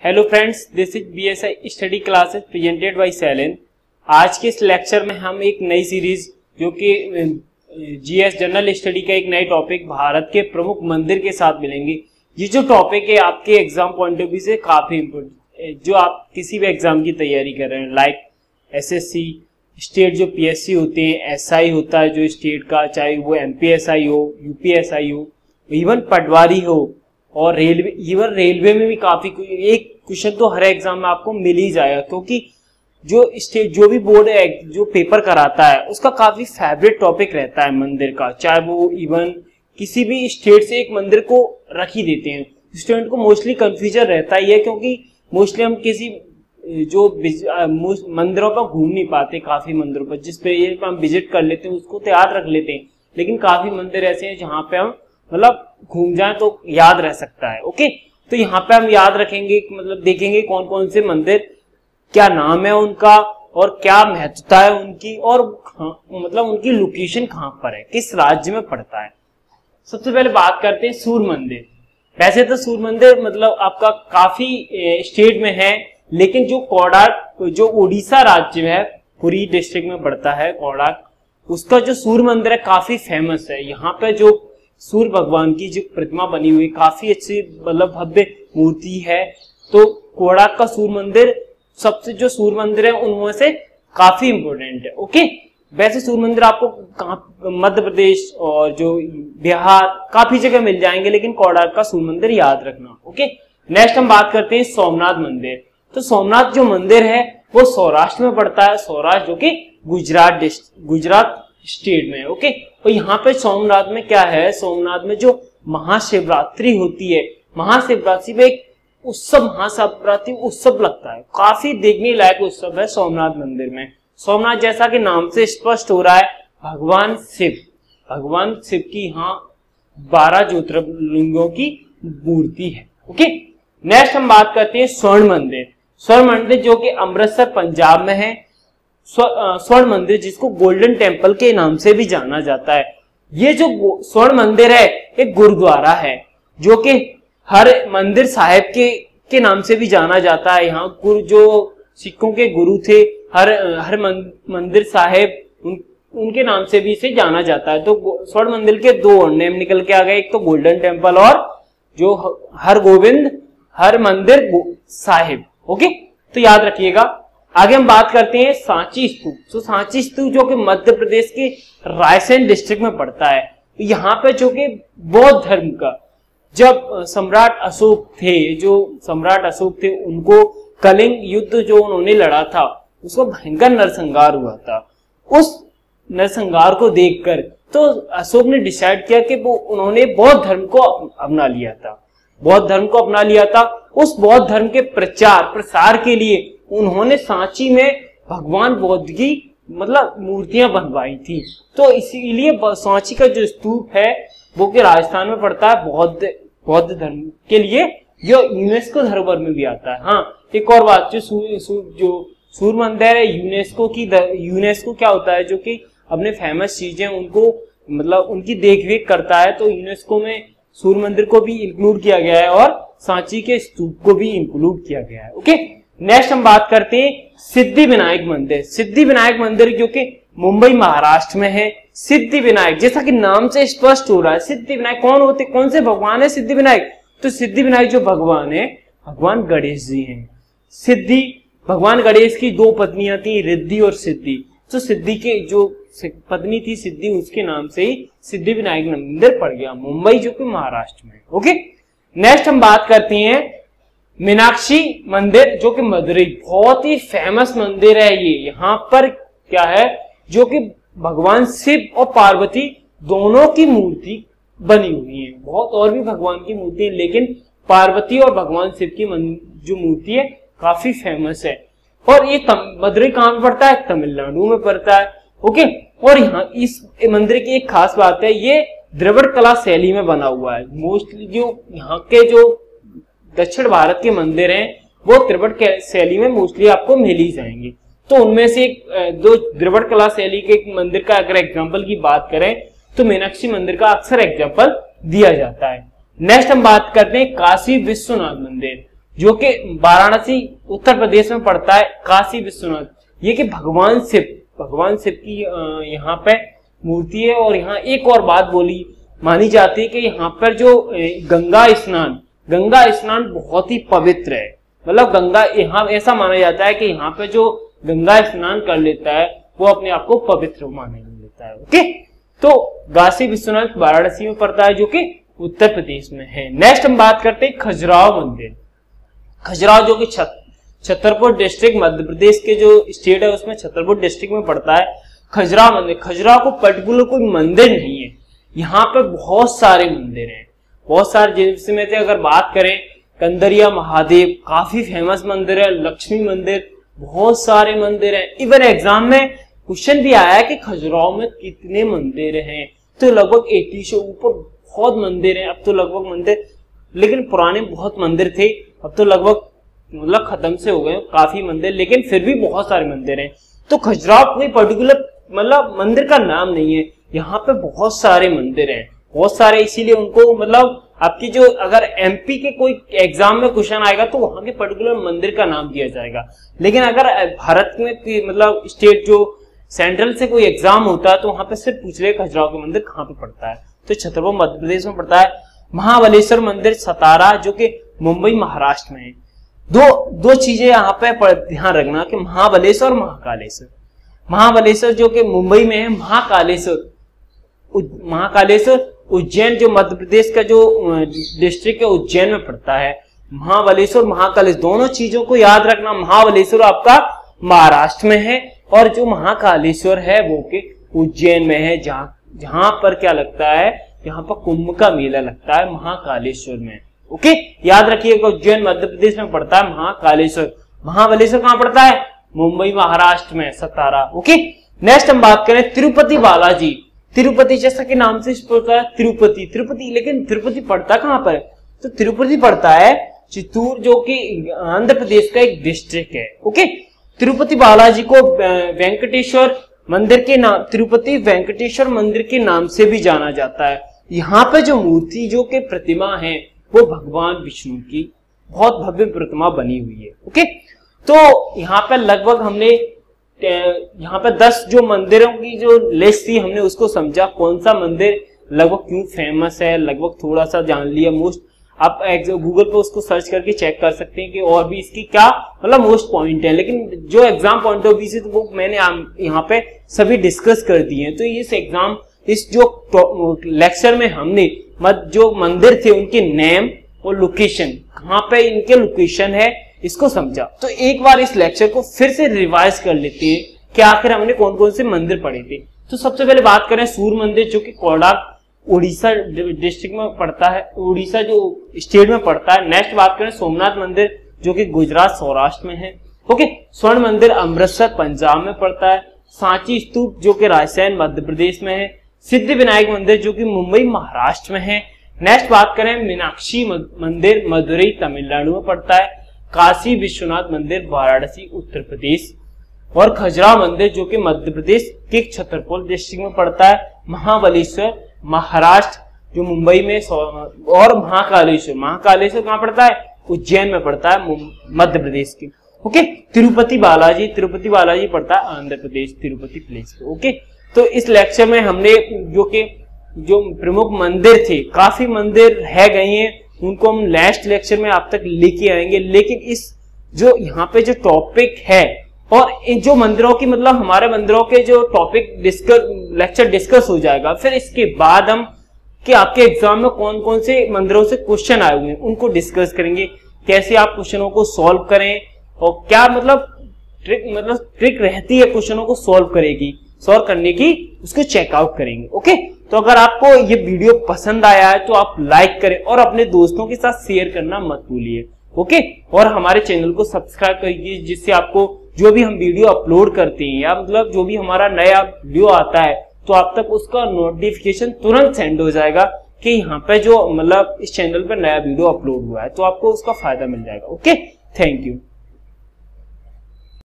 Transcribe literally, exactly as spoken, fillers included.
Hello friends, this is B S I study classes presented by Sailin. आज के इस lecture में हम एक नई सीरीज जो कि जीएस जनरल स्टडी का एक नई टॉपिक भारत के प्रमुख मंदिर के साथ मिलेंगे। ये जो टॉपिक है आपके एग्जाम पॉइंट ऑफ व्यू से काफी इम्पोर्टेंट, जो आप किसी भी एग्जाम की तैयारी कर रहे हैं, लाइक एसएससी, स्टेट जो पीएससी होते हैं, एसआई होता है जो स्टेट का, चाहे वो एमपीएसआई हो, यूपीएसआई हो, इवन पटवारी हो, और रेलवे, इवन रेलवे में भी काफी एक क्वेश्चन तो हर एग्जाम में आपको मिल ही जाएगा, क्योंकि जो स्टेट जो भी बोर्ड जो पेपर कराता है उसका काफी फेवरेट टॉपिक रहता है मंदिर का। चाहे वो इवन किसी भी स्टेट से एक मंदिर को रख ही देते हैं, स्टूडेंट को मोस्टली कंफ्यूजन रहता ही है, क्योंकि मोस्टली हम किसी जो मंदिरों पर घूम नहीं पाते, काफी मंदिरों पर जिस पे हम विजिट कर लेते हैं उसको तो याद रख लेते हैं, लेकिन काफी मंदिर ऐसे हैं जहाँ पे हम मतलब घूम जाए तो याद रह सकता है। ओके, तो यहाँ पे हम याद रखेंगे, मतलब देखेंगे कौन कौन से मंदिर, क्या नाम है उनका और क्या महत्वता है उनकी, और मतलब उनकी लोकेशन कहाँ पर है, किस राज्य में पड़ता है। सबसे पहले बात करते हैं सूर्य मंदिर। वैसे तो सूर्य मंदिर मतलब आपका काफी स्टेट में है, लेकिन जो कोणार्क जो उड़ीसा राज्य में है, पुरी डिस्ट्रिक्ट में पड़ता है कोणार्क, उसका जो सूर्य मंदिर है काफी फेमस है। यहाँ पे जो सूर्य भगवान की जो प्रतिमा बनी हुई काफी अच्छी मतलब भव्य मूर्ति है, तो कोणार्क का सूर्य मंदिर सबसे जो सूर्य मंदिर है उनमें से काफी इंपोर्टेंट है। ओके, वैसे सूर्य मंदिर आपको मध्य प्रदेश और जो बिहार काफी जगह मिल जाएंगे, लेकिन कोणार्क का सूर्य मंदिर याद रखना। ओके, नेक्स्ट हम बात करते हैं सोमनाथ मंदिर। तो सोमनाथ जो मंदिर है वो सौराष्ट्र में पड़ता है, सौराष्ट्र जो कि गुजरात गुजरात स्टेट में। ओके, तो यहाँ पे सोमनाथ में क्या है, सोमनाथ में जो महाशिवरात्रि होती है, महाशिवरात्रि में एक उत्सव महाशिवरात्रि उत्सव लगता है, काफी देखने लायक उत्सव है सोमनाथ मंदिर में। सोमनाथ जैसा कि नाम से स्पष्ट हो रहा है, भगवान शिव भगवान शिव की यहाँ बारह ज्योतिर्लिंगों की मूर्ति है। ओके, नेक्स्ट हम बात करते हैं स्वर्ण मंदिर। स्वर्ण मंदिर जो कि अमृतसर पंजाब में है, स्वर्ण मंदिर जिसको गोल्डन टेम्पल के नाम से भी जाना जाता है। ये जो स्वर्ण मंदिर है एक गुरुद्वारा है, जो कि हर मंदिर साहिब के के नाम से भी जाना जाता है। यहाँ गुरु जो सिखों के गुरु थे, हर हर मंदिर साहिब उन, उनके नाम से भी इसे जाना जाता है। तो स्वर्ण मंदिर के दो नेम निकल के आ गए, एक तो गोल्डन टेम्पल और जो हर गोविंद हर मंदिर साहिब। ओके, तो याद रखिएगा। आगे हम बात करते हैं सांची स्तूप। तो सांची स्तूप जो कि मध्य प्रदेश के रायसेन डिस्ट्रिक्ट में पड़ता है। यहाँ पे जो कि बौद्ध धर्म का जब सम्राट अशोक थे, जो सम्राट अशोक थे उनको कलिंग युद्ध जो उन्होंने लड़ा था, उसको भयंकर नरसंहार हुआ था। उस नरसंहार को देखकर तो अशोक ने डिसाइड किया कि वो उन्होंने बौद्ध धर्म को अपना लिया था बौद्ध धर्म को अपना लिया था उस बौद्ध धर्म के प्रचार प्रसार के लिए उन्होंने सांची में भगवान बौद्ध की मतलब मूर्तियां बनवाई थी। तो इसीलिए सांची का जो स्तूप है वो कि राजस्थान में पड़ता है, बौद्ध बौद्ध धर्म के लिए जो यूनेस्को धरोहर में भी आता है। हाँ, एक और बात, जो सूर्य जो सूर्य मंदिर है यूनेस्को की यूनेस्को क्या होता है, जो कि अपने फेमस चीजें उनको मतलब उनकी देखरेख करता है, तो यूनेस्को में सूर्य मंदिर को भी इंक्लूड किया गया है और सांची के स्तूप को भी इंक्लूड किया गया है। ओके, नेक्स्ट हम बात करते हैं सिद्धि विनायक मंदिर। सिद्धि विनायक मंदिर जो कि मुंबई महाराष्ट्र में है। सिद्धि विनायक जैसा कि नाम से स्पष्ट हो रहा है, सिद्धि विनायक कौन होते, कौन से भगवान है सिद्धि विनायक? तो सिद्धि विनायक जो भगवान है भगवान गणेश जी हैं। सिद्धि भगवान गणेश की दो पत्नियां थी, रिद्धि और सिद्धि। तो सिद्धि के जो पत्नी थी सिद्धि, उसके नाम से ही सिद्धि विनायक मंदिर पड़ गया, मुंबई जो कि महाराष्ट्र में। ओके, नेक्स्ट हम बात करते हैं मीनाक्षी मंदिर जो कि मदुरई, बहुत ही फेमस मंदिर है ये। यहाँ पर क्या है, जो कि भगवान शिव और पार्वती दोनों की मूर्ति बनी हुई है। बहुत और भी भगवान की मूर्ति है, लेकिन पार्वती और भगवान शिव की जो मूर्ति है काफी फेमस है। और ये मदुरई कहाँ पे पड़ता है, तमिलनाडु में पड़ता है। ओके, और यहाँ इस मंदिर की एक खास बात है, ये द्रविड़ कला शैली में बना हुआ है। मोस्टली जो यहाँ के जो दक्षिण भारत के मंदिर हैं वो द्रविड़ शैली में मोस्टली आपको मिल ही जाएंगे। तो उनमें से एक दो द्रविड़ कला शैली के मंदिर का अगर एग्जांपल की बात करें तो मीनाक्षी मंदिर का अक्सर एग्जांपल दिया जाता है। नेक्स्ट हम बात करते हैं काशी विश्वनाथ मंदिर। जो कि वाराणसी उत्तर प्रदेश में पड़ता है। काशी विश्वनाथ, ये कि भगवान शिव भगवान शिव की यहाँ पे मूर्ति है। और यहाँ एक और बात बोली मानी जाती है कि यहाँ पर जो गंगा स्नान गंगा स्नान बहुत ही पवित्र है। मतलब गंगा यहाँ ऐसा माना जाता है कि यहाँ पे जो गंगा स्नान कर लेता है वो अपने आप को पवित्र माना लेता है। ओके, तो काशी विश्वनाथ वाराणसी में पड़ता है जो कि उत्तर प्रदेश में है। नेक्स्ट हम बात करते हैं खजुराहो मंदिर। खजुराहो जो कि छतरपुर डिस्ट्रिक्ट मध्य प्रदेश के जो स्टेट है उसमें छतरपुर डिस्ट्रिक्ट में पड़ता है। खजुराहो मंदिर, खजुराहो को पर्टिकुलर कोई मंदिर नहीं है, यहाँ पे बहुत सारे मंदिर हैं, बहुत सारे, जिसमें से अगर बात करें कंदरिया महादेव काफी फेमस मंदिर है, लक्ष्मी मंदिर, बहुत सारे मंदिर हैं। इवन एग्जाम में क्वेश्चन भी आया है कि खजुराहो में कितने मंदिर हैं, तो लगभग अस्सी से ऊपर बहुत मंदिर हैं। अब तो लगभग मंदिर, लेकिन पुराने बहुत मंदिर थे, अब तो लगभग मतलब खत्म से हो गए काफी मंदिर, लेकिन फिर भी बहुत सारे मंदिर हैं। तो खजुराहो कोई पर्टिकुलर मतलब मंदिर का नाम नहीं है, यहाँ पे बहुत सारे मंदिर हैं, बहुत सारे, इसीलिए उनको मतलब आपकी जो अगर एमपी के कोई एग्जाम में क्वेश्चन आएगा तो वहां के पर्टिकुलर मंदिर का नाम दिया जाएगा। लेकिन अगर भारत में मतलब स्टेट जो सेंट्रल से कोई एग्जाम होता है तो वहां पे सिर्फ पूछ रहे खजुराहो के मंदिर कहाँ पे पड़ता है, तो छतरपुर मध्य प्रदेश में पड़ता है। महाबलेश्वर मंदिर सतारा जो कि मुंबई महाराष्ट्र में है। दो दो चीजें यहाँ पे ध्यान रखना कि महाबलेश्वर और महाकालेश्वर। महाबलेश्वर जो कि मुंबई में है, महाकालेश्वर महाकालेश्वर उज्जैन जो मध्य प्रदेश का जो डिस्ट्रिक्ट है उज्जैन में पड़ता है। महाबलेश्वर महाकालेश्वर दोनों चीजों को याद रखना। महाबलेश्वर आपका महाराष्ट्र में है और जो महाकालेश्वर है वो के उज्जैन में है, जहां जहां पर क्या लगता है, यहाँ पर कुंभ का मेला लगता है महाकालेश्वर में। ओके, याद रखिएगा उज्जैन मध्य प्रदेश में पड़ता है महाकालेश्वर। महाबलेश्वर कहाँ पड़ता है, मुंबई महाराष्ट्र में, सतारा। ओके, नेक्स्ट हम बात करें तिरुपति बालाजी। तिरुपति जैसा कि नाम से पड़ता है तिरुपति तिरुपति लेकिन तिरुपति पड़ता कहाँ पर है, तो तिरुपति पड़ता है चित्तूर जो कि आंध्र प्रदेश का एक डिस्ट्रिक्ट है। ओके, तिरुपति बालाजी को वेंकटेश्वर मंदिर के नाम तिरुपति वेंकटेश्वर मंदिर के नाम से भी जाना जाता है। यहाँ पे जो मूर्ति जो कि प्रतिमा है वो भगवान विष्णु की बहुत भव्य प्रतिमा बनी हुई है। ओके, तो यहाँ पे लगभग हमने यहाँ पे दस जो मंदिरों की जो लिस्ट थी हमने उसको समझा, कौन सा मंदिर लगभग क्यों फेमस है, लगभग थोड़ा सा जान लिया। मोस्ट आप गूगल पे उसको सर्च करके चेक कर सकते हैं कि और भी इसकी क्या मतलब मोस्ट पॉइंट है, लेकिन जो एग्जाम पॉइंट ऑफ व्यू से तो वो मैंने यहाँ पे सभी डिस्कस कर दिए हैं। तो इस एग्जाम इस जो लेक्चर में हमने मत जो मंदिर थे उनके नेम और लोकेशन, कहाँ पे इनके लोकेशन है, इसको समझा। तो एक बार इस लेक्चर को फिर से रिवाइज कर लेते हैं कि आखिर हमने कौन कौन से मंदिर पढ़े थे। तो सबसे पहले बात करें सूर्य मंदिर जो कि कोडाग उड़ीसा डिस्ट्रिक्ट में पड़ता है, उड़ीसा जो स्टेट में पड़ता है। नेक्स्ट बात करें सोमनाथ मंदिर जो कि गुजरात सौराष्ट्र में है। ओके, स्वर्ण मंदिर अमृतसर पंजाब में पड़ता है। सांची स्तूप जो कि राजसैन मध्य प्रदेश में है। सिद्धि विनायक मंदिर जो कि मुंबई महाराष्ट्र में है। नेक्स्ट बात करें मीनाक्षी मंदिर मदुरई तमिलनाडु में पड़ता है। काशी विश्वनाथ मंदिर वाराणसी उत्तर प्रदेश। और खजुराहो मंदिर जो कि मध्य प्रदेश के छतरपुर डिस्ट्रिक्ट में पड़ता है। महाबलेश्वर महाराष्ट्र जो मुंबई में, और महाकालेश्वर महाकालेश्वर कहाँ पड़ता है, उज्जैन में पड़ता है मध्य प्रदेश के। ओके, तिरुपति बालाजी तिरुपति बालाजी पड़ता है आंध्र प्रदेश तिरुपति प्लेस पे। ओके, तो इस लेक्चर में हमने जो कि जो प्रमुख मंदिर थे, काफी मंदिर रह गए हैं, उनको हम नेक्स्ट लेक्चर में आप तक लेके आएंगे। लेकिन इस जो यहाँ पे जो टॉपिक है और इन जो मंदिरों की मतलब हमारे मंदिरों के जो टॉपिक डिस्कस लेक्चर डिस्कस हो जाएगा, फिर इसके बाद हम कि आपके एग्जाम में कौन कौन से मंदिरों से क्वेश्चन आए हुए हैं उनको डिस्कस करेंगे, कैसे आप क्वेश्चनों को सॉल्व करें और क्या मतलब ट्रिक मतलब ट्रिक रहती है क्वेश्चनों को सॉल्व करेगी सॉल्व करने की, उसको चेकआउट करेंगे। ओके, तो अगर आपको ये वीडियो पसंद आया है तो आप लाइक करें और अपने दोस्तों के साथ शेयर करना मत भूलिए। ओके, और हमारे चैनल को सब्सक्राइब करिए जिससे आपको जो भी हम वीडियो अपलोड करते हैं या मतलब जो भी हमारा नया वीडियो आता है तो आप तक उसका नोटिफिकेशन तुरंत सेंड हो जाएगा कि यहाँ पे जो मतलब इस चैनल पर नया वीडियो अपलोड हुआ है, तो आपको उसका फायदा मिल जाएगा। Okay, thank you.